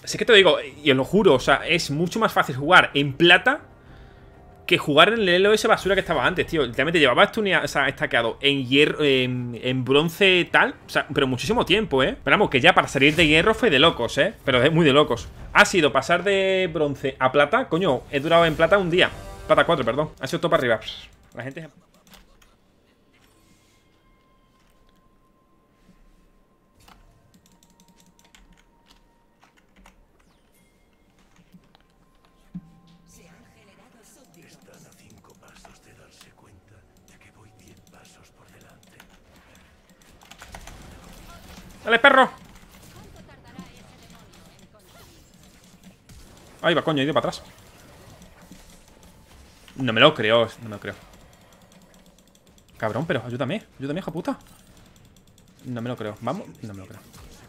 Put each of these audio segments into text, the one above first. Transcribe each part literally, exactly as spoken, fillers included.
Sí que te digo, y os lo juro, o sea, es mucho más fácil jugar en plata que jugar en el elo ese basura que estaba antes, tío. Literalmente llevaba estuneado, o sea, estaqueado en hierro, en, en bronce tal, o sea, pero muchísimo tiempo, ¿eh? Pero vamos, que ya para salir de hierro fue de locos, ¿eh? Pero es muy de locos. Ha sido pasar de bronce a plata, coño, he durado en plata un día. Plata cuatro, perdón. Ha sido todo para arriba. La gente... ¡Dale, perro! Ahí va, coño, he ido para atrás. No me lo creo, no me lo creo. Cabrón, pero ayúdame, ayúdame, hijo puta. No me lo creo, vamos, no me lo creo.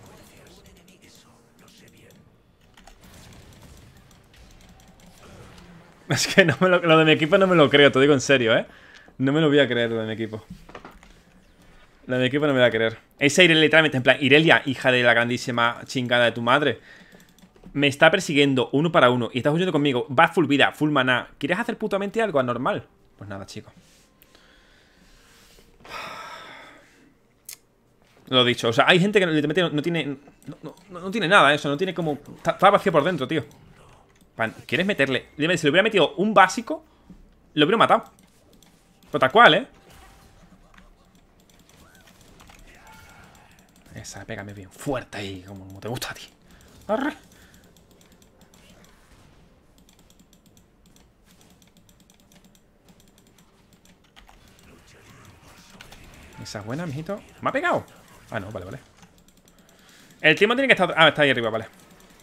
Es que no me lo, lo de mi equipo no me lo creo, te digo en serio, ¿eh? No me lo voy a creer lo de mi equipo. Lo de mi equipo no me lo voy a creer. Esa Irelia literalmente, en plan, Irelia, hija de la grandísima chingada de tu madre, me está persiguiendo uno para uno y estás huyendo conmigo. Va full vida, full maná. ¿Quieres hacer putamente algo anormal? Pues nada, chico. Lo dicho, o sea, hay gente que literalmente no, no tiene no, no, no tiene nada eso, no tiene como... Está, está vacío por dentro, tío. ¿Quieres meterle? Si le hubiera metido un básico, lo hubiera matado. Pero tal cual, ¿eh? Esa, pégame bien fuerte ahí, como te gusta a ti. Arre. Esa es buena, mijito. ¿Me ha pegado? Ah, no, vale, vale. El timo tiene que estar... Ah, está ahí arriba, vale.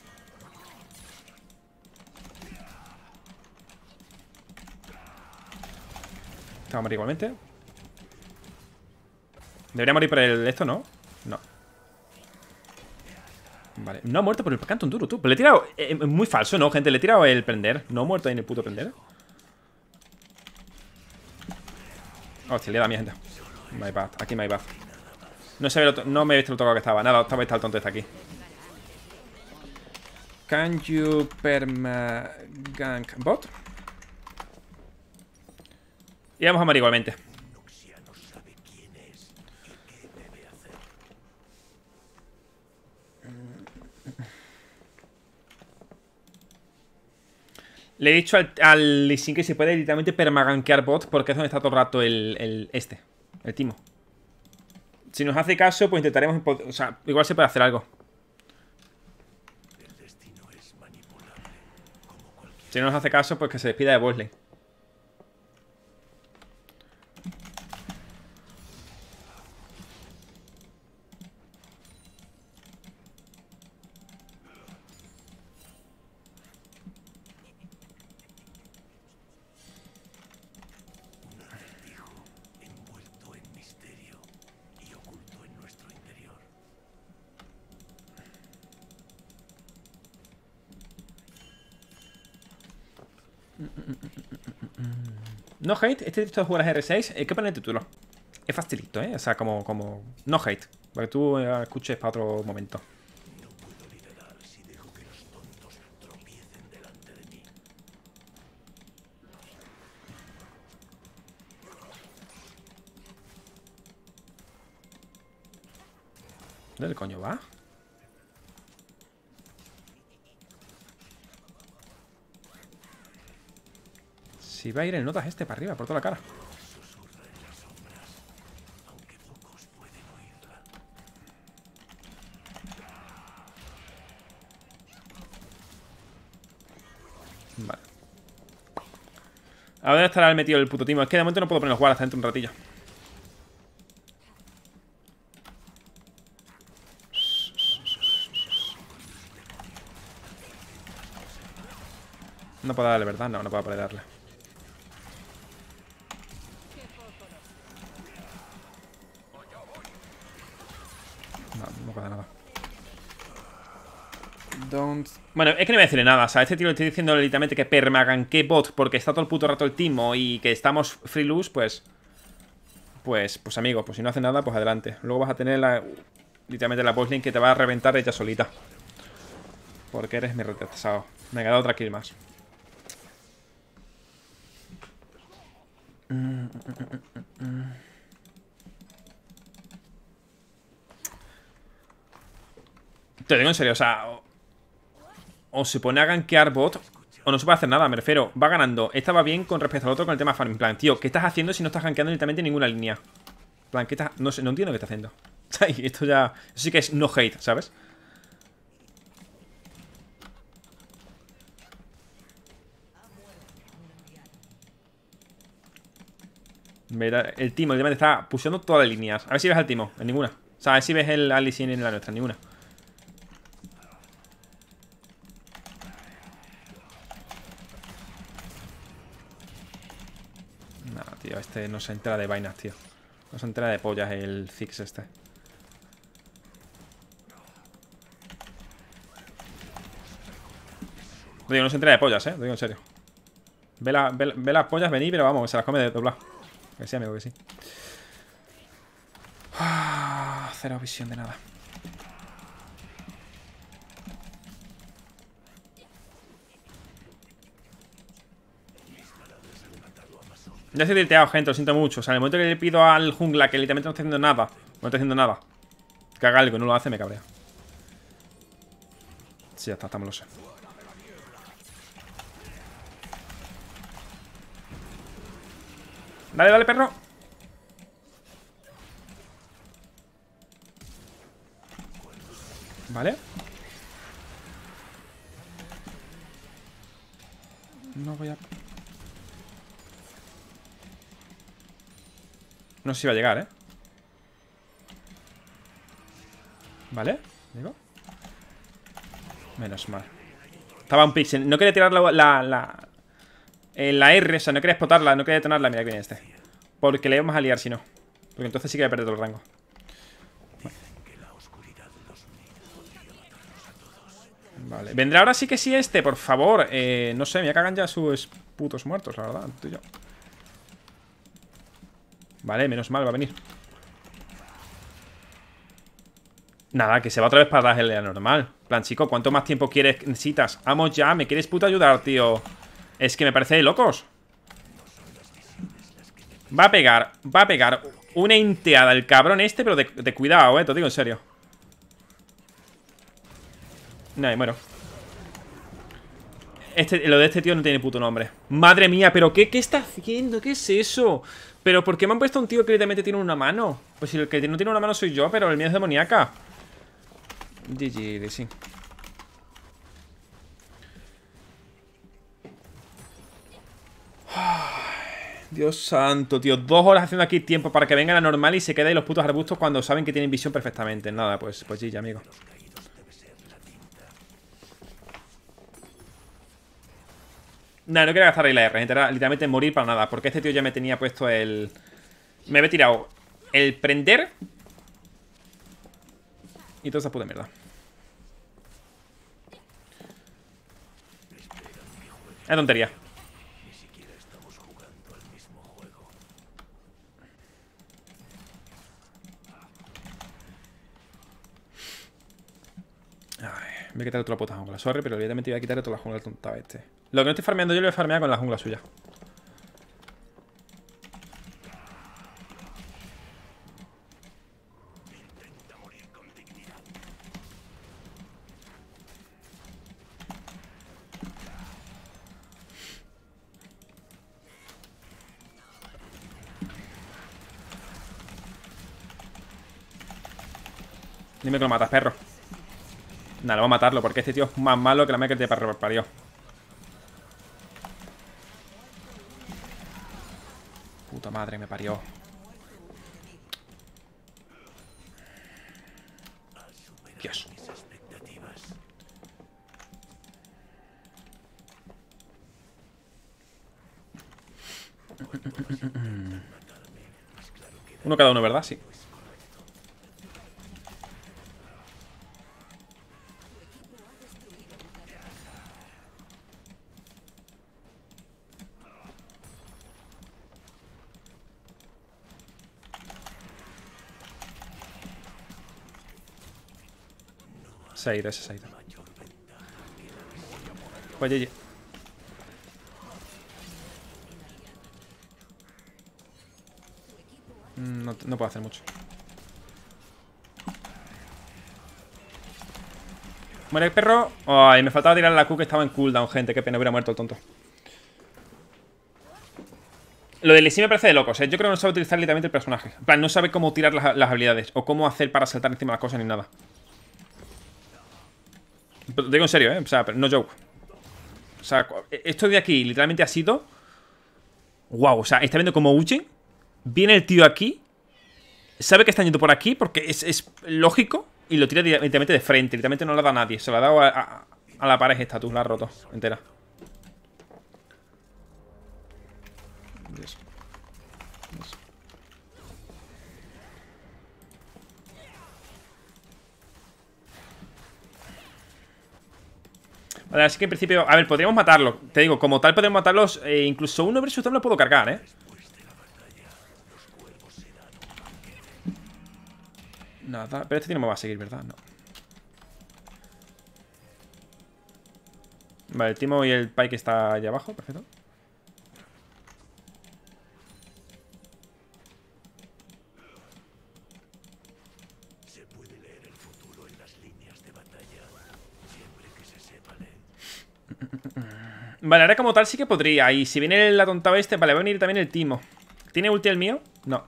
Está a morir igualmente. Debería morir por el esto, ¿no? No. Vale, no ha muerto por el canto duro, tú. Pero le he tirado... Es eh, muy falso, ¿no, gente? Le he tirado el prender. No ha muerto ahí en el puto prender. Hostia, le da a mi gente. My bad, aquí my bad. No se ve lo no me he visto lo tocado que estaba. Nada, estaba el tonto este aquí. Can you perma gank bot? Y vamos a morir igualmente. Le he dicho al, al Lee Sin que se puede literalmente permagankear bot, porque es donde está todo el rato el, el este, el timo. Si nos hace caso, pues intentaremos... O sea, igual se puede hacer algo. Si no nos hace caso, pues que se despida de Bosley. No hate, este título de jugar a R seis, ¿qué pone el título? Es facilito, ¿eh? O sea, como, como... No hate, para que tú eh, escuches para otro momento. No puedo liderar si dejo que los tontos tropiecen delante de mí. ¿Dónde coño va? Si va a ir el notas este para arriba, por toda la cara. Vale. ¿A dónde estará el metido el puto timo? Es que de momento no puedo poner los jugar hasta dentro un ratillo. No puedo darle, ¿verdad? No, no puedo poder darle. No, no pasa nada. Don't... Bueno, es que no voy a decirle nada. O sea, a este tío le estoy diciendo literalmente que permaganque bot porque está todo el puto rato el timo y que estamos free lose, pues... Pues, pues amigo, pues si no hace nada, pues adelante. Luego vas a tener la... literalmente la boss lane que te va a reventar ella solita. Porque eres mi retrasado. Me he quedado otra kill más. Te digo en serio, o sea, o, o se pone a gankear bot o no se puede hacer nada, me refiero. Va ganando, esta va bien con respecto al otro con el tema farm. En plan, tío, ¿qué estás haciendo si no estás gankeando directamente ninguna línea? En plan, ¿qué estás? No sé, no entiendo qué está haciendo. Esto ya, eso sí que es no hate, ¿sabes? El Timo, literalmente está pusheando todas las líneas. A ver si ves al Timo, en ninguna. O sea, a ver si ves el Alice en la nuestra, en ninguna. No, tío, este no se entera de vainas, tío. No se entera de pollas el Ziggs este. Lo digo, no se entera de pollas, eh. Lo digo en serio. Ve, la, ve, ve las pollas venir, pero vamos, se las come de doblar. Que sí, amigo, que sí. Ah, cero visión de nada. Ya estoy tilteado, gente, lo siento mucho. O sea, en el momento que le pido al jungla que literalmente no está haciendo nada, no está haciendo nada, que haga algo y no lo hace, me cabrea. Sí, ya está, estamos lo sé. Dale, dale, perro. Vale. No voy a... No sé si va a llegar, ¿eh? Vale, digo. Menos mal. Estaba un pixel. No quería tirar la... La, la, eh, la R, o sea, no quería explotarla, no quería detonarla. Mira que viene este. Porque le íbamos a liar si no. Porque entonces sí que voy a perder todo el rango. Vale. Vendrá ahora sí que sí este, por favor. Eh, no sé, me cagan ya sus putos muertos, la verdad. Tú y yo. Vale, menos mal, va a venir. Nada, que se va otra vez para darle la normal. Plan, chico, ¿cuánto más tiempo quieres, necesitas? Vamos ya, ¿me quieres puto ayudar, tío? Es que me parece de locos. Va a pegar, va a pegar una enteada el cabrón este, pero de, de cuidado, eh, te lo digo en serio. No, me muero. Este, lo de este tío no tiene puto nombre. Madre mía, pero ¿qué, qué está haciendo? ¿Qué es eso? ¿Pero por qué me han puesto un tío que literalmente tiene una mano? Pues si el que no tiene una mano soy yo, pero el mío es demoníaca. G G, sí. Dios santo, tío. Dos horas haciendo aquí tiempo para que vengan a normal y se queden los putos arbustos cuando saben que tienen visión perfectamente. Nada, pues, pues G G, amigo. Nada, no quería gastar ahí la R. Era literalmente morir para nada. Porque este tío ya me tenía puesto el... Me había tirado el prender y toda esa puta mierda. Es tontería. Ay, voy a quitar toda la puta jungla. Sorry, pero evidentemente voy a quitar toda la jungla al tontado este. Lo que no estoy farmeando yo lo voy a farmear con la jungla suya. Dime que lo matas, perro. Nada, lo voy a matarlo porque este tío es más malo que la meca que te parió. Puta madre, me parió. Dios. Uno cada uno, ¿verdad? Sí. Se ha ido, ese se ha ido. Pues G G. No, no puedo hacer mucho. Muere el perro. Ay, me faltaba tirar la Q que estaba en cooldown, gente. Qué pena, hubiera muerto el tonto. Lo de Lee Sin me parece de locos, ¿eh? Yo creo que no sabe utilizar literalmente el personaje. En plan, no sabe cómo tirar las, las habilidades. O cómo hacer para saltar encima de las cosas ni nada. Pero te digo en serio, ¿eh? O sea, no joke. O sea, esto de aquí literalmente ha sido... Wow, o sea, está viendo cómo huye. Viene el tío aquí. Sabe que están yendo por aquí porque es, es lógico. Y lo tira directamente de frente. Literalmente no le da a nadie. Se lo ha dado a, a, a la pared esta, tú. La ha roto entera. Dios. Dios. Vale, así que en principio... A ver, podríamos matarlo. Te digo, como tal podemos matarlos. eh, Incluso uno versus dos lo puedo cargar, ¿eh? Nada, pero este tío no me va a seguir, ¿verdad? No. Vale, el Timo y el Pike está allá abajo, perfecto. Se puede leer el futuro en las líneas de batalla, siempre que se sepa leer. Vale, ahora como tal sí que podría. Y si viene el atontado este, vale, va a venir también el Timo. ¿Tiene ulti el mío? No.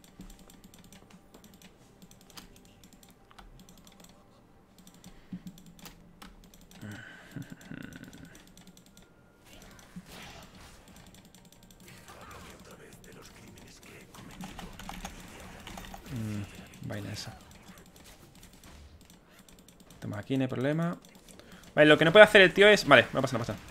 Mm, vaina esa. Toma, aquí no hay problema. Vale, lo que no puede hacer el tío es... Vale, no pasa, no pasa.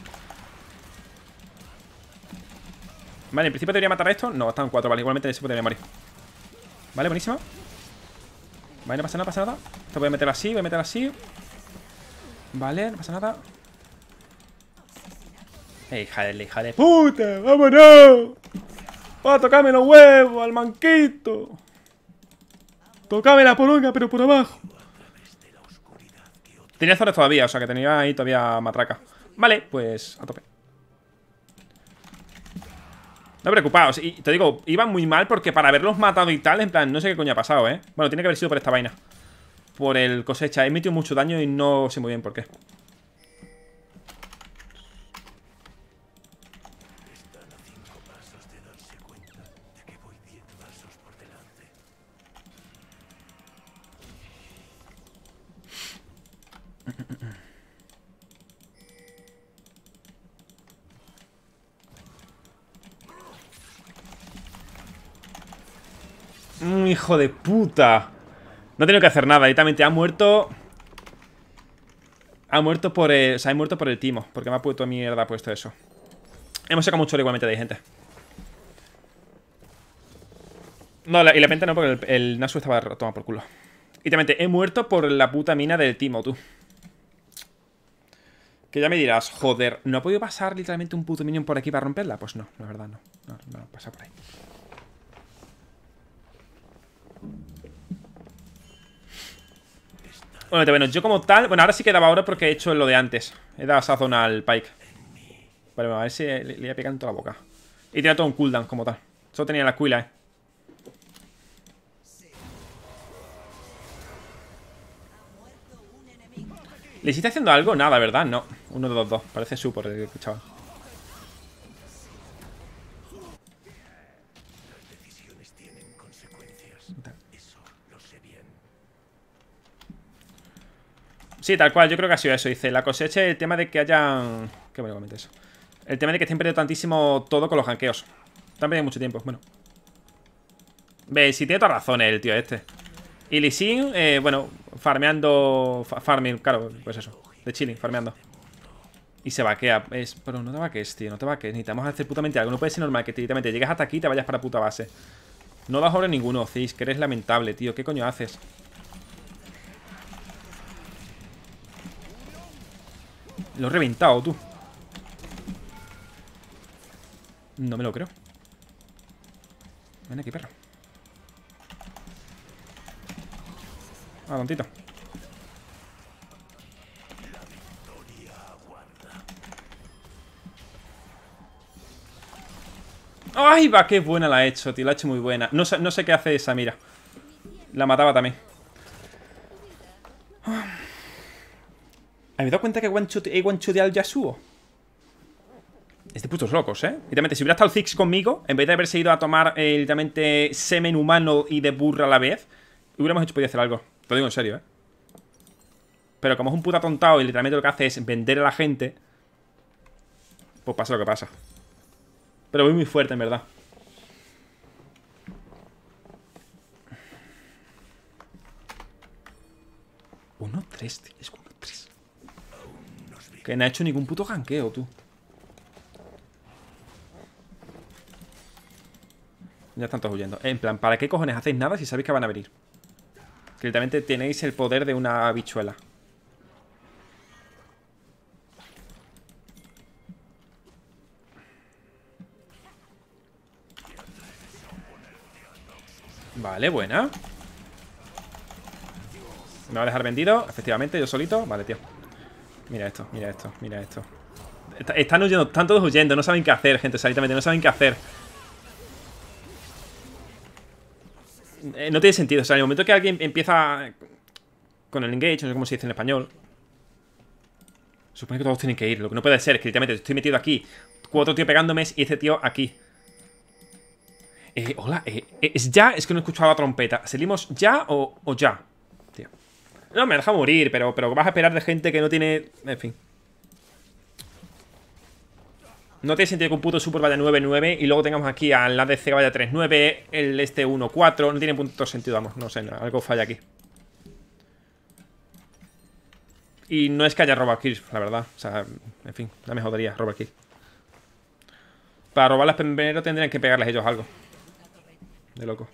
Vale, en principio debería matar a esto. No, están cuatro, vale, igualmente se podría morir. Vale, buenísimo. Vale, no pasa nada, pasa nada. Esto voy a meter así, voy a meter así. Vale, no pasa nada. Eh, hija de, hija de puta, vámonos. Va a tocarme los huevos al manquito. Tocame la poronga, pero por abajo. Tenía zonas todavía, o sea que tenía ahí todavía matraca. Vale, pues a tope. No preocupaos, y te digo, iban muy mal porque para haberlos matado y tal, en plan, no sé qué coño ha pasado, ¿eh? Bueno, tiene que haber sido por esta vaina. Por el cosecha, he metido mucho daño y no sé muy bien por qué. Están a cinco pasos de darse cuenta de que voy diez pasos por delante. Mm, hijo de puta. No he tenido que hacer nada, directamente ha muerto. Ha muerto por el... O sea, ha muerto por el Timo. Porque me ha puesto mierda, ha puesto eso. Hemos sacado mucho igualmente de ahí, gente. No, la, y la penta no, porque el, el Nasu estaba tomado por culo. Y también he muerto por la puta mina del Timo, tú. Que ya me dirás, joder, ¿no ha podido pasar literalmente un puto minion por aquí para romperla? Pues no, la verdad no. No, no pasa por ahí. Bueno, bueno, yo como tal... Bueno, ahora sí que daba oro porque he hecho lo de antes. He dado sazón al Pike. Vale, bueno, a ver si le, le voy a pegar en toda la boca. Y tenía todo un cooldown como tal. Solo tenía la cuila, eh. ¿Le hiciste haciendo algo? Nada, ¿verdad? No. Uno de los dos. Parece su por el chaval. Las decisiones tienen consecuencias. Eso lo sé bien. Sí, tal cual. Yo creo que ha sido eso. Dice, la cosecha y el tema de que hayan... Qué bueno comenté eso. El tema de que estén perdiendo tantísimo todo con los ganqueos. Están perdiendo mucho tiempo. Bueno. Ve, si tiene toda razón el tío este. Y Lee Sin, eh, bueno, farmeando... Fa farming, claro, pues eso. De chilling, farmeando. Y se vaquea. Es, pero no te vaques, tío, no te vaques. Necesitamos hacer putamente algo. No puede ser normal que directamente llegas hasta aquí y te vayas para puta base. No das oro ninguno, Cis, que eres lamentable, tío. ¿Qué coño haces? Lo he reventado, tú. No me lo creo. Ven aquí, perro. Ah, tontito. ¡Ay, va! ¡Qué buena la ha hecho, tío! La ha hecho muy buena. No sé, no sé qué hace esa, mira. La mataba también. ¿Habéis dado cuenta que he one-shoteado al Yasuo? Es de putos locos, ¿eh? Literalmente, si hubiera estado el Ziggs conmigo, en vez de haberse ido a tomar eh, literalmente semen humano y de burra a la vez, hubiéramos hecho podido hacer algo. Te lo digo en serio, ¿eh? Pero como es un puta tontado y literalmente lo que hace es vender a la gente, pues pasa lo que pasa. Pero voy muy fuerte, en verdad. uno tres, tío. Es uno tres. Que no ha hecho ningún puto ganqueo, tú. Ya están todos huyendo. En plan, ¿para qué cojones hacéis nada si sabéis que van a venir? Que literalmente tenéis el poder de una habichuela. Vale, buena. Me va a dejar vendido, efectivamente, yo solito. Vale, tío. Mira esto, mira esto, mira esto. Están huyendo, están todos huyendo. No saben qué hacer, gente, solitamente. No saben qué hacer. Eh, no tiene sentido. O sea, en el momento que alguien empieza con el engage, no sé cómo se dice en español, supone que todos tienen que ir. Lo que no puede ser es que literalmente estoy metido aquí, cuatro tíos pegándome y este tío aquí. Eh, hola, eh, ¿es ya? Es que no he escuchado la trompeta. ¿Salimos ya o, o ya? Tío. No, me deja morir, pero, pero vas a esperar de gente que no tiene... En fin. No tiene sentido que un puto super vaya nueve nueve y luego tengamos aquí al A D C que vaya tres nueve, el este uno cuatro. No tiene punto sentido, vamos. No sé, no, algo falla aquí. Y no es que haya robado kills, la verdad. O sea, en fin, no me jodería robar kills. Para robarlas primero tendrían que pegarles ellos algo. De loco.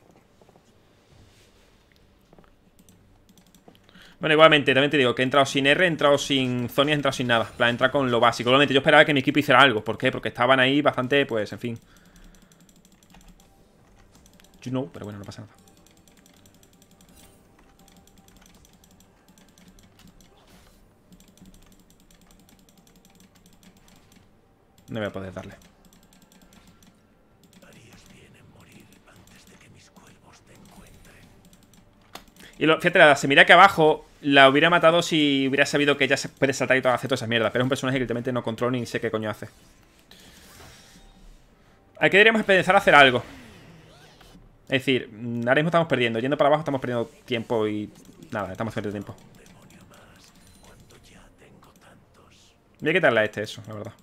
Bueno, igualmente, también te digo que he entrado sin R, he entrado sin Zonia, he entrado sin nada. En plan, he entrado con lo básico. Igualmente, yo esperaba que mi equipo hiciera algo. ¿Por qué? Porque estaban ahí bastante, pues, en fin. You know, pero bueno, no pasa nada. No voy a poder darle. Y lo, fíjate, la semilla que abajo la hubiera matado si hubiera sabido que ella se puede saltar y todo, hacer toda esa mierda. Pero es un personaje que literalmente no controlo ni sé qué coño hace. Aquí deberíamos empezar a hacer algo. Es decir, ahora mismo estamos perdiendo. Yendo para abajo estamos perdiendo tiempo y... Nada, estamos perdiendo tiempo. Voy a quitarle a este eso, la verdad.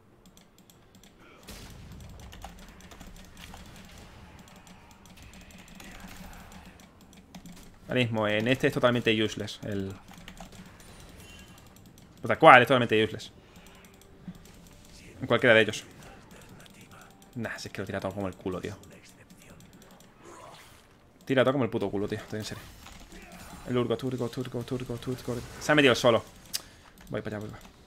Ahora mismo, en este es totalmente useless. El... Pues tal cual, es totalmente useless. En cualquiera de ellos. Nah, si es que lo tira todo como el culo, tío. Tira todo como el puto culo, tío. Estoy en serio. El Urgot, Urgot, Urgot, Urgot, Urgot. Se ha metido solo. Voy para allá, voy para allá.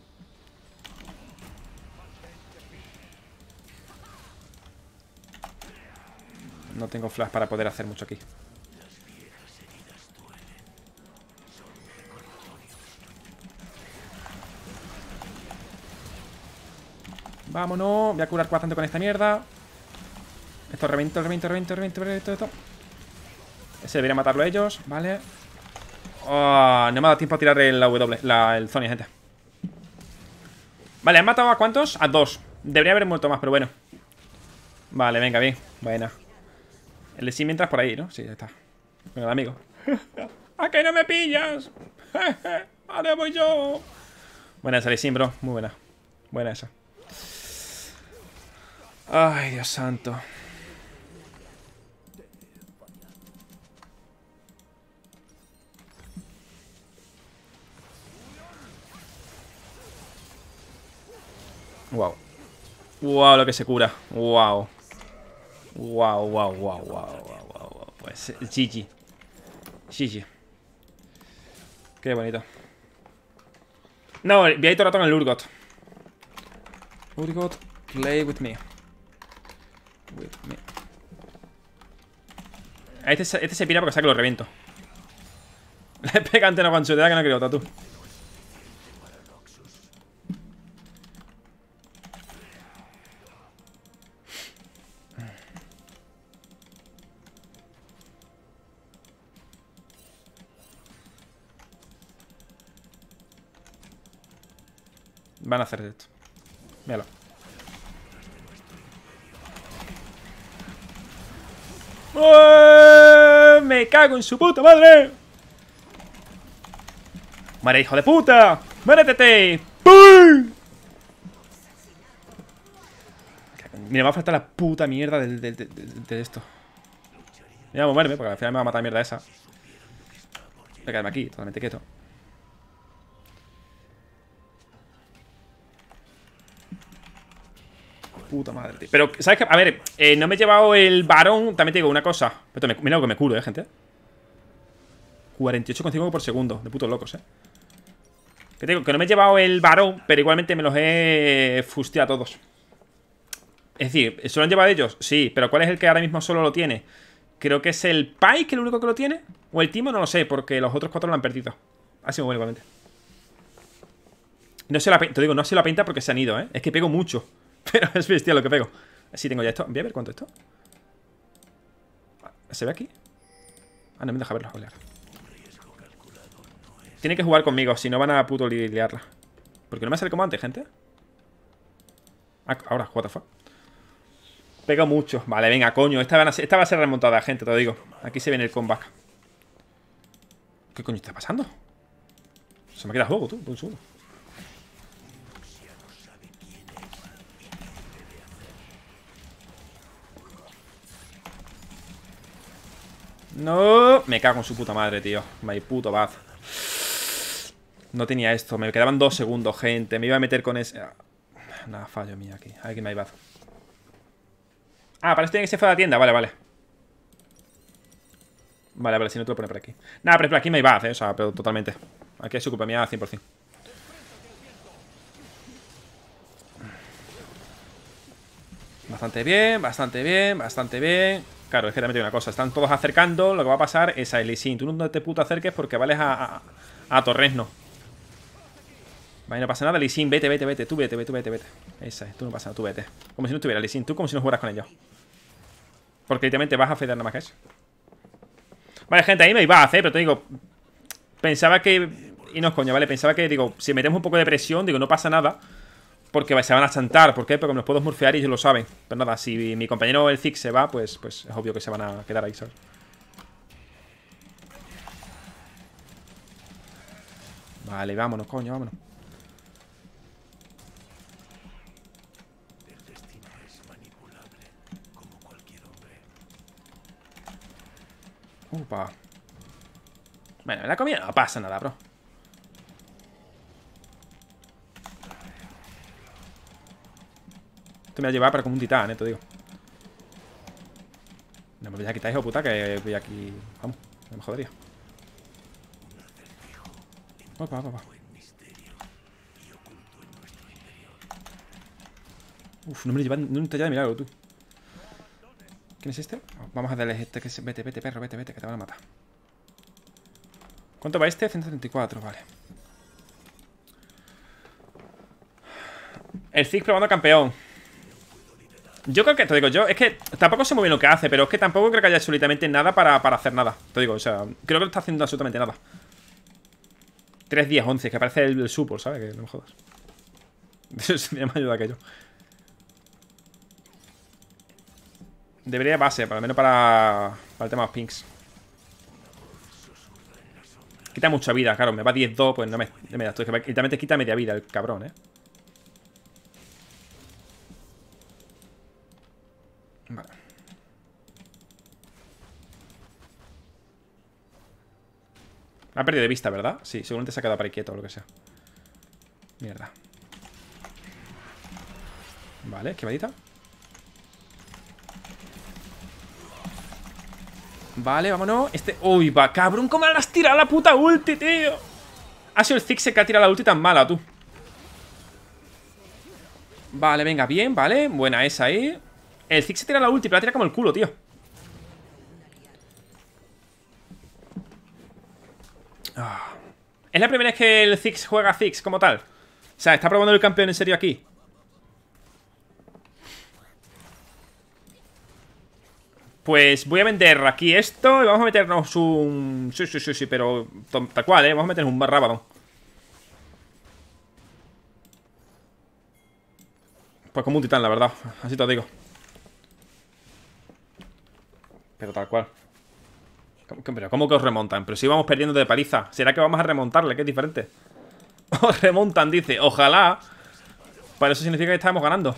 No tengo flash para poder hacer mucho aquí. Vámonos. Voy a curar bastante con esta mierda. Esto reviento, reviento, reviento, reviento, reviento, esto. Ese debería matarlo a ellos, vale. Oh, no me ha dado tiempo a tirar el W, la, el Zonia, gente. Vale, ¿han matado a cuántos? A dos. Debería haber muerto más, pero bueno. Vale, venga, bien. Buena. El de sí mientras por ahí, ¿no? Sí, ya está. Venga, amigo. ¿A qué no me pillas? Ahora voy yo. Buena esa, Lee Sin, bro. Muy buena. Buena esa. Ay, Dios santo. Wow. Wow, lo que se cura. Wow. Wow, wow, wow, wow, wow, wow, wow. Pues G G. G G. Qué bonito. No, voy a ir todo el rato con el Urgot. Urgot, play with me. With me. Este, este se pira porque sabe que lo reviento. Le pega ante una guanchoteada que no quiero otra, tú. Van a hacer esto. Míralo. ¡Oh! ¡Me cago en su puta madre! ¡Muere, hijo de puta! ¡Muérete! ¡Pum! Mira, me va a faltar la puta mierda de, de, de, de, de esto. Mira, voy a moverme, porque al final me va a matar la mierda esa. Voy a quedarme aquí, totalmente quieto. Puta madre, tío. Pero, ¿sabes qué? A ver, eh, no me he llevado el varón. También te digo una cosa. Pero me, mira lo que me curo, eh, gente. cuarenta y ocho coma cinco por segundo. De putos locos, eh. Que te digo que no me he llevado el varón, pero igualmente me los he fusteado a todos. Es decir, ¿se lo han llevado ellos? Sí, pero ¿cuál es el que ahora mismo solo lo tiene? Creo que es el Pai, que es el único que lo tiene. O el Timo, no lo sé, porque los otros cuatro lo han perdido. Así me bueno, igualmente. No sé la pinta, te digo, no sé la pinta porque se han ido, ¿eh? Es que pego mucho. Pero es bestia lo que pego. Sí, tengo ya esto. Voy a ver cuánto es esto. ¿Se ve aquí? Ah, no me deja verlo, joder. Tiene que jugar conmigo, si no van a puto li liarla. Porque no me sale como antes, gente. Ah, ahora, what the fuck. Pego mucho. Vale, venga, coño. Esta, van a ser, esta va a ser remontada, gente, te lo digo. Aquí se viene el comeback. ¿Qué coño está pasando? Se me queda juego, tú, por un segundo. No, me cago en su puta madre, tío. My puto bad. No tenía esto, me quedaban dos segundos, gente. Me iba a meter con ese. Nada, fallo mío aquí. A ver que my bad. Ah, para esto tiene que ser fuera de la tienda, vale, vale. Vale, vale, si no te lo pone por aquí. Nada, pero aquí my bad, eh, o sea, pero totalmente. Aquí es su culpa mía cien por cien. Bastante bien, bastante bien, bastante bien. Claro, es que también tengo una cosa. Están todos acercando. Lo que va a pasar es a Lee Sin. Tú no te puto acerques porque vales a, a, a Torresno. Vale, no pasa nada. Lee Sin, vete, vete, vete. Tú vete, vete, tú vete, vete. Esa es, tú no pasa nada, tú vete. Como si no estuviera Lee Sin. Tú como si no jugaras con ellos. Porque literalmente vas a fedear nada más que eso. Vale, gente, ahí me iba a hacer, pero te digo. Pensaba que. Y no es coño, ¿vale? Pensaba que, digo, si metemos un poco de presión, digo, no pasa nada. Porque se van a chantar. ¿Por qué? Porque me los puedo smurfear y ellos lo saben. Pero nada, si mi compañero el Ziggs se va, pues, pues es obvio que se van a quedar ahí, ¿sabes? Vale, vámonos, coño, vámonos. El destino es manipulable, como cualquier hombre. Upa. Bueno, la comida no pasa nada, bro. Esto me va a llevar para como un titán, eh, te digo. No me voy a quitar, hijo de puta, que voy aquí. Vamos, no me jodería. Opa, opa, opa. Uf, no me lo llevan ni un tallado de milagro, tú. ¿Quién es este? Vamos a darle este que se... Vete, vete, perro, vete, vete, que te van a matar. ¿Cuánto va este? ciento treinta y cuatro, vale. El Ziggs probando campeón. Yo creo que, te digo, yo, es que tampoco sé muy bien lo que hace, pero es que tampoco creo que haya absolutamente nada para, para hacer nada. Te digo, o sea, creo que no está haciendo absolutamente nada. tres, diez, once, que parece el, el support, ¿sabes? Que no me jodas. Eso sería más ayuda que yo. Debería base, por lo menos para, para el tema de los pings. Quita mucha vida, claro, me va diez dos, pues no me, no me das tú. Y también te quita media vida el cabrón, eh. Vale. Ha perdido de vista, ¿verdad? Sí, seguramente se ha quedado para ahí quieto o lo que sea. Mierda. Vale, esquivadita. Vale, vámonos. Este... Uy, va, cabrón, ¿cómo le has tirado la puta ulti, tío? Ha sido el Ziggs que ha tirado la ulti tan mala, tú. Vale, venga, bien, vale. Buena esa ahí. El Ziggs se tira la ulti, pero la tira como el culo, tío. Ah. Es la primera vez que el Ziggs juega Ziggs como tal. O sea, está probando el campeón en serio aquí. Pues voy a vender aquí esto y vamos a meternos un... Sí, sí, sí, sí, pero tal cual, ¿eh? Vamos a meternos un Rabadon. Pues como un titán, la verdad. Así te lo digo. Pero tal cual. ¿Cómo, pero ¿cómo que os remontan? Pero si vamos perdiendo de paliza. ¿Será que vamos a remontarle? Que es diferente. Os remontan, dice. Ojalá. Para eso significa que estamos ganando.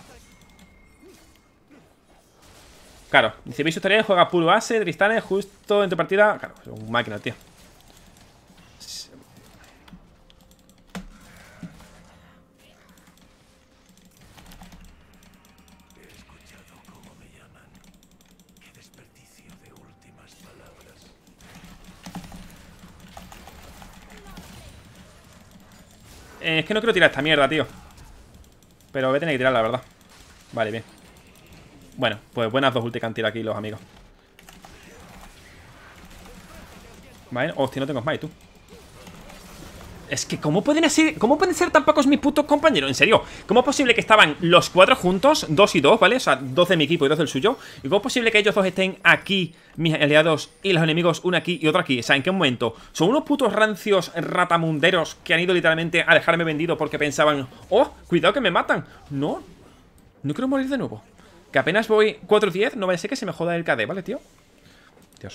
Claro. Dice, Visus Tarea juega puro base, Tristanes, justo entre partida. Claro, es un máquina, tío. Eh, es que no quiero tirar esta mierda, tío. Pero voy a tener que tirar, la verdad. Vale, bien. Bueno, pues buenas dos ulti que han tirado aquí los amigos. Vale, hostia, no tengo smite, tú. Es que ¿cómo pueden ser, cómo pueden ser tan pocos mis putos compañeros? En serio, ¿cómo es posible que estaban los cuatro juntos? Dos y dos, ¿vale? O sea, dos de mi equipo y dos del suyo. ¿Y cómo es posible que ellos dos estén aquí, mis aliados, y los enemigos, uno aquí y otro aquí? O sea, ¿en qué momento? ¿Son unos putos rancios ratamunderos que han ido literalmente a dejarme vendido porque pensaban, oh, cuidado que me matan? No, no quiero morir de nuevo. Que apenas voy cuatro diez, no vaya a ser que se me joda el K D, ¿vale, tío? Dios.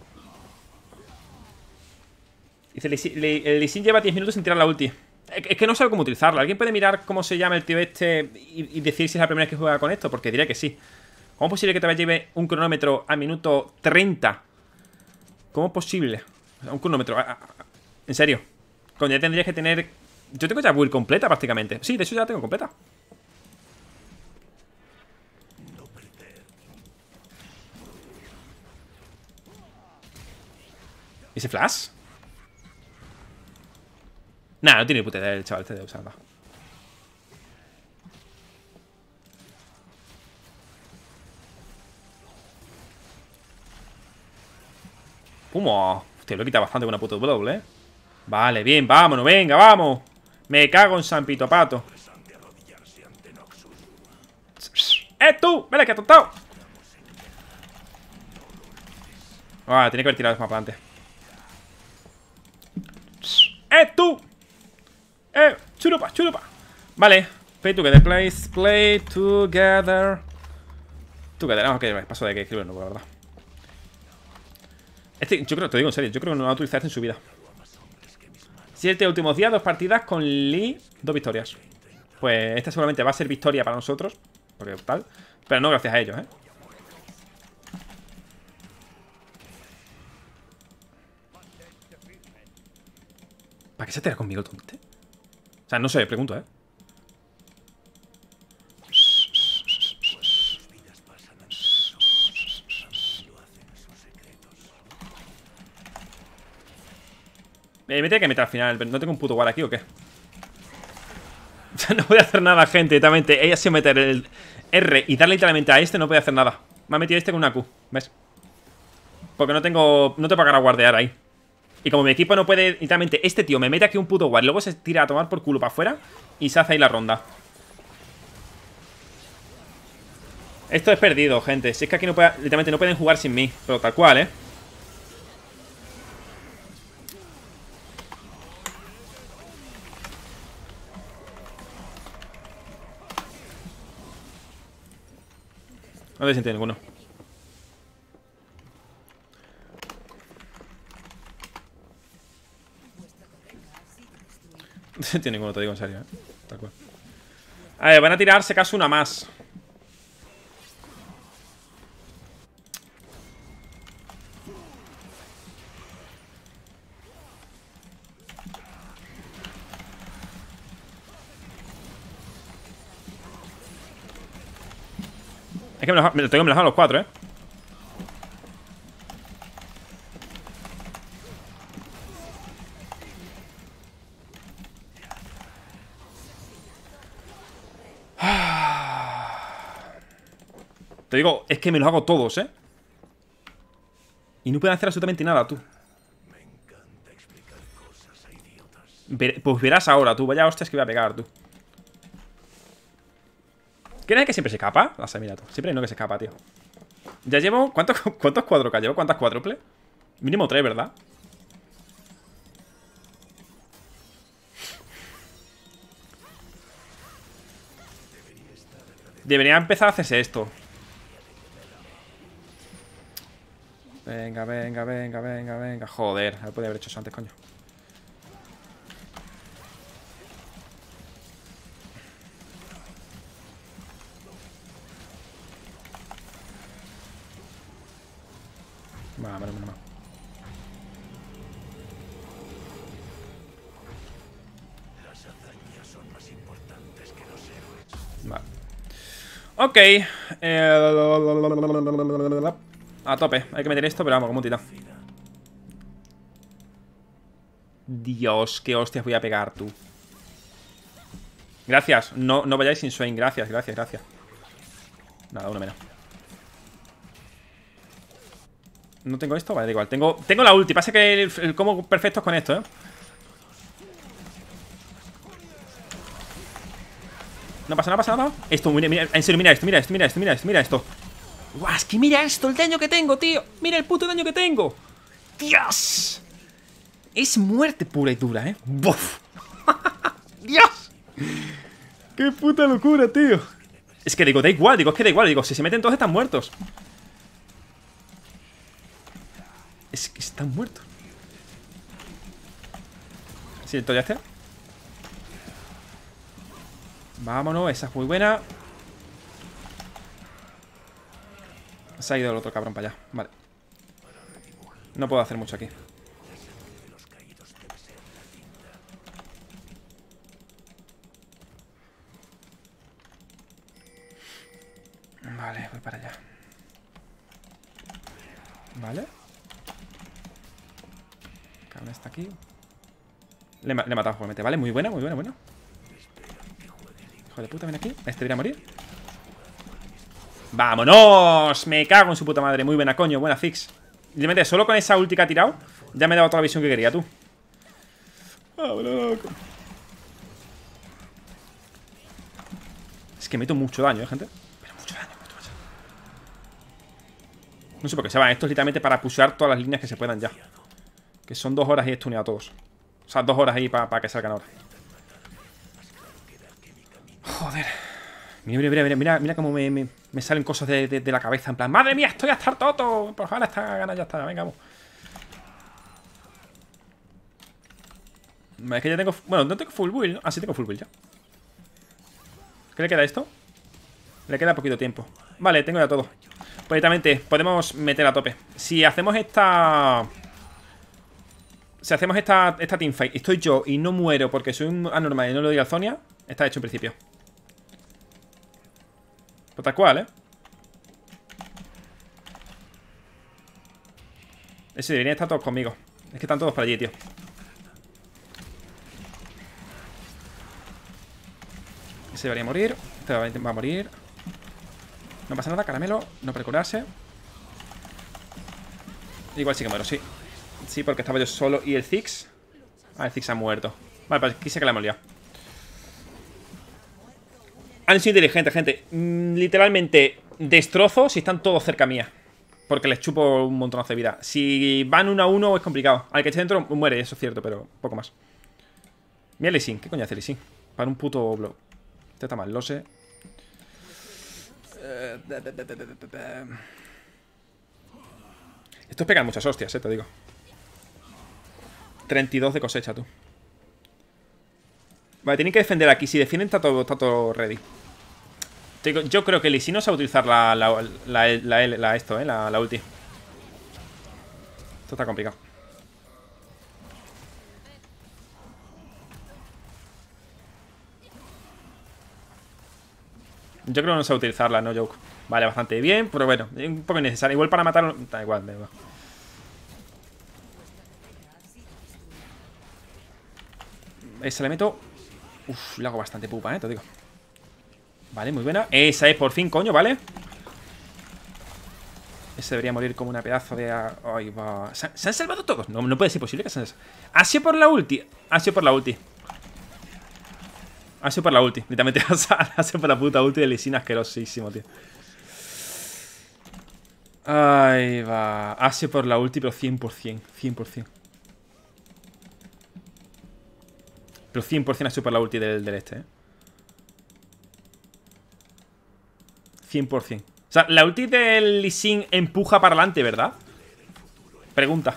Dice, el Lee Sin lleva diez minutos sin tirar la ulti. Es que no sabe cómo utilizarla. ¿Alguien puede mirar cómo se llama el tío este y, y decir si es la primera vez que juega con esto? Porque diría que sí. ¿Cómo es posible que te lleve un cronómetro a minuto treinta? ¿Cómo es posible? Un cronómetro. En serio. Coño, ya tendrías que tener... Yo tengo ya build completa prácticamente. Sí, de hecho ya la tengo completa. ¿Y ese flash? Nah, no tiene puta idea el chaval este de usarla. ¿Cómo? Hostia, lo he quitado bastante con una puta W, ¿eh? Vale, bien, vámonos, venga, vamos. Me cago en San Pito Pato. ¡Eh, tú! ¡Vale, que ha tontado! Ah, tenía que haber tirado más para adelante. ¡Eh, tú! ¡Eh! ¡Churupa, churupa! Vale. Play together, place, play together. Together, no, ok, paso de que escribirlo, la verdad. Este, yo creo, te digo en serio, yo creo que no va a utilizar este en su vida. Siete últimos días, dos partidas con Lee, dos victorias. Pues esta seguramente va a ser victoria para nosotros, porque tal. Pero no gracias a ellos, ¿eh? ¿Para qué se tira conmigo, tonte? O sea, no sé, pregunto, ¿eh? Me tiene que meter al final, pero ¿no tengo un puto guard aquí o qué? O sea, no voy a hacer nada, gente, literalmente. Ella se meter el R y darle literalmente a este, no puede hacer nada. Me ha metido este con una Q, ¿ves? Porque no tengo... No te pagará guardear ahí. Y como mi equipo no puede... Literalmente, este tío me mete aquí un puto guard, luego se tira a tomar por culo para afuera y se hace ahí la ronda. Esto es perdido, gente. Si es que aquí no puede... Literalmente no pueden jugar sin mí. Pero tal cual, ¿eh? No te siento ninguno. No te siento ninguno, te digo en serio, ¿eh? Tal cual. A ver, van a tirarse casi una más. Es que me lo, me lo tengo que me lo a los cuatro, ¿eh? Te digo, es que me los hago todos, ¿eh? Y no pueden hacer absolutamente nada, tú. Ver, pues verás ahora, tú. Vaya hostias que voy a pegar, tú. ¿Quién es el que siempre se escapa? La mira, tú. Siempre hay uno que se escapa, tío. Ya llevo... ¿Cuántos, cuántos cuatro K llevo? ¿Cuántas cuádruple? Mínimo tres, ¿verdad? Debería empezar a hacerse esto. Venga, venga, venga, venga, venga. Joder, lo podía haber hecho eso antes, coño. Vale, vale, vale. Las hazañas son más importantes que los héroes. Vale. Ok. Eh, a tope. Hay que meter esto, pero vamos, como un titán. Dios, qué hostias voy a pegar, tú. Gracias. No, no vayáis sin Swain. Gracias, gracias, gracias. Nada, uno menos. No tengo esto, vale, da igual. Tengo, tengo la ulti. Pasa que el, el combo perfecto es con esto, ¿eh? No pasa nada, pasa nada. Esto, mira, mira, en serio, mira esto, mira esto, mira esto, mira esto, mira esto. Guau, es que mira esto, el daño que tengo, tío. Mira el puto daño que tengo. ¡Dios! Es muerte pura y dura, ¿eh? ¡Buf! ¡Dios! ¡Qué puta locura, tío! Es que digo, da igual, digo, es que da igual. Digo, si se meten todos están muertos. Es que están muertos. Sí, esto ya está. Vámonos, esa es muy buena. Se ha ido el otro cabrón para allá. Vale. No puedo hacer mucho aquí. Vale, voy para allá. Vale. Cabrón está aquí. Le, le he matado juguete, vale, muy buena, muy buena, buena. Hijo de puta, ven aquí. Este debería morir. ¡Vámonos! Me cago en su puta madre. Muy buena, coño, buena fix. Literalmente, solo con esa ulti que ha tirado ya me he dado toda la visión que quería, tú. ¡Vámonos! Es que meto mucho daño, ¿eh, gente? Pero mucho daño, mucho daño. No sé por qué se van. Esto es literalmente para pushear todas las líneas que se puedan ya. Que son dos horas y he stuneado a todos. O sea, dos horas ahí para pa que salgan ahora. Joder. Mira, mira, mira, mira, mira cómo me, me, me salen cosas de, de, de la cabeza. En plan, madre mía, estoy hasta el toto. Pues ahora está gana, ya está. Venga, vamos. Es que ya tengo... Bueno, no tengo full build, ¿no? Ah, sí tengo full build ya. ¿Qué le queda a esto? Le queda poquito tiempo. Vale, tengo ya todo. Pues directamente podemos meter a tope. Si hacemos esta... Si hacemos esta, esta teamfight, estoy yo y no muero porque soy un anormal y no lo diga Zonia, está hecho en principio. Pues tal cual, ¿eh? Ese deberían estar todos conmigo. Es que están todos para allí, tío. Ese debería morir. Este va a morir. No pasa nada, caramelo. No precurarse. Igual sí que muero, sí. Sí, porque estaba yo solo. ¿Y el Ziggs? Ah, el Ziggs ha muerto. Vale, pues aquí sé que la hemos liado. Han sido inteligentes, gente. Mm, literalmente destrozo si están todos cerca mía. Porque les chupo un montonazo de vida. Si van uno a uno es complicado. Al que esté dentro muere, eso es cierto, pero poco más. Mira Lee Sin. ¿Qué coño hace Lee Sin? Para un puto blow. Este está mal, lo sé. Estos pegan muchas hostias, eh, te digo. treinta y dos de cosecha, tú. Vale, tienen que defender aquí. Si defienden, está todo, está todo ready. Te digo, yo creo que Lee Sin no sabe utilizar la, la, la, la, la, la esto, eh, la, la ulti. Esto está complicado. Yo creo que no sé utilizarla, no joke. Vale, bastante bien, pero bueno, un poco innecesario. Igual para matarlo, da igual, da igual. Ese le meto. Uf, le hago bastante pupa, eh, te digo. Vale, muy buena. Esa es por fin, coño, ¿vale? Ese debería morir como una pedazo de... Ay, va. ¿Se, ¿Se han salvado todos? No, no puede ser posible que se han salvado. Ha sido por la ulti. Ha sido por la ulti. Ha sido por la ulti. Literalmente ha sido por la puta ulti de Lee Sin asquerosísimo, tío. Ay, va. Ha sido por la ulti, pero cien por cien. cien por cien. Pero cien por cien ha sido por la ulti del, del este, eh. cien por cien. O sea, la ulti del Lee Sin empuja para adelante, ¿verdad? Pregunta.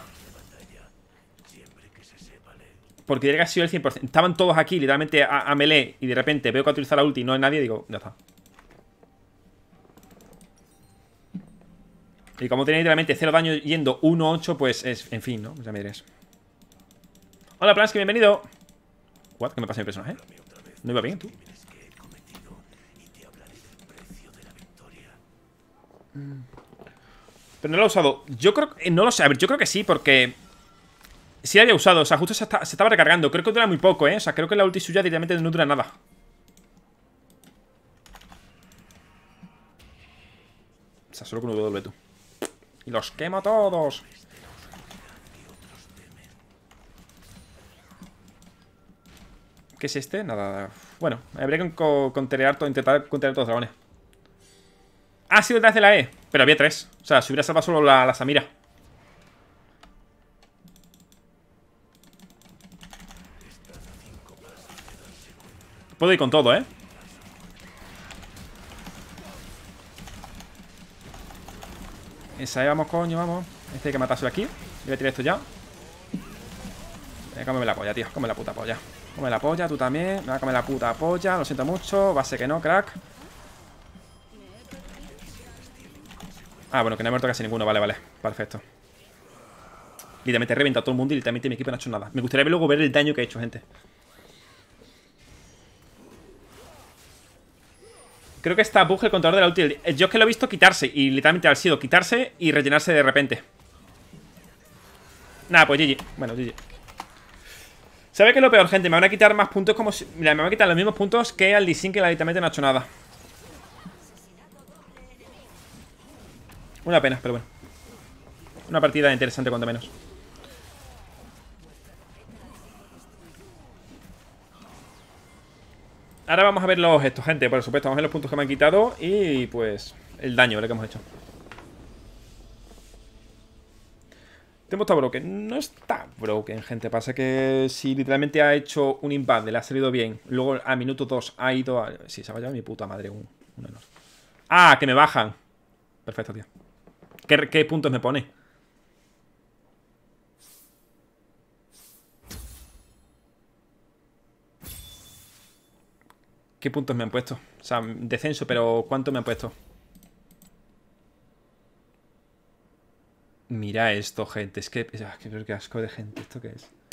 Porque diría que ha sido el cien por cien. Estaban todos aquí, literalmente a, a melee. Y de repente veo que ha utilizado la ulti y no hay nadie. Digo, ya está. Y como tenía literalmente cero daño yendo uno ocho, pues es, en fin, ¿no? Ya me diréis. Hola, Plansky, bienvenido. What? ¿Qué me pasa a mi personaje? ¿No iba bien, tú? Pero no lo he usado. Yo creo que... No lo sé. A ver, yo creo que sí, porque... Sí la había usado. O sea, justo se, está, se estaba recargando. Creo que dura muy poco, ¿eh? O sea, creo que la ulti suya directamente no dura nada. O sea, solo con W, tú. Y los quemo a todos. ¿Qué es este? Nada. Bueno, habría que conterear todo, intentar conterear todos los dragones. Ah, ha sido detrás de la E. Pero había tres. O sea, si hubiera salvado solo la, la Samira. Puedo ir con todo, ¿eh? Esa, ahí vamos, coño, vamos. Este hay que matárselo aquí. Voy a tirar esto ya. Eh, cómeme la polla, tío. Cómeme la puta polla. Cómeme la polla, tú también. Me va a comer la puta polla. Lo siento mucho. Va a ser que no, crack. Ah, bueno, que no he muerto casi ninguno. Vale, vale. Perfecto. Literalmente he reventado a todo el mundo y literalmente mi equipo no ha hecho nada. Me gustaría luego ver el daño que he hecho, gente. Creo que está Bug el contador de la ulti. Yo es que lo he visto quitarse. Y literalmente ha sido quitarse y rellenarse de repente. Nada, pues G G. Bueno, G G. ¿Sabe qué es lo peor, gente? Me van a quitar más puntos como si... Mira, me van a quitar los mismos puntos que al Lee Sin, que literalmente no ha hecho nada. Una pena, pero bueno. Una partida interesante, cuanto menos. Ahora vamos a ver los gestos, gente. Por supuesto, vamos a ver los puntos que me han quitado. Y pues el daño, ¿vale? Que hemos hecho. Tempo está broken. No está broken, gente. Pasa que si literalmente ha hecho un invade, le ha salido bien. Luego a minuto dos ha ido a... Sí, se va a llevar mi puta madre. Un, un honor. Ah, que me bajan. Perfecto, tío. ¿Qué, qué puntos me pone? ¿Qué puntos me han puesto? O sea, descenso, pero ¿cuánto me han puesto? Mira esto, gente. Es que... Es que, qué asco de gente. ¿Esto qué es?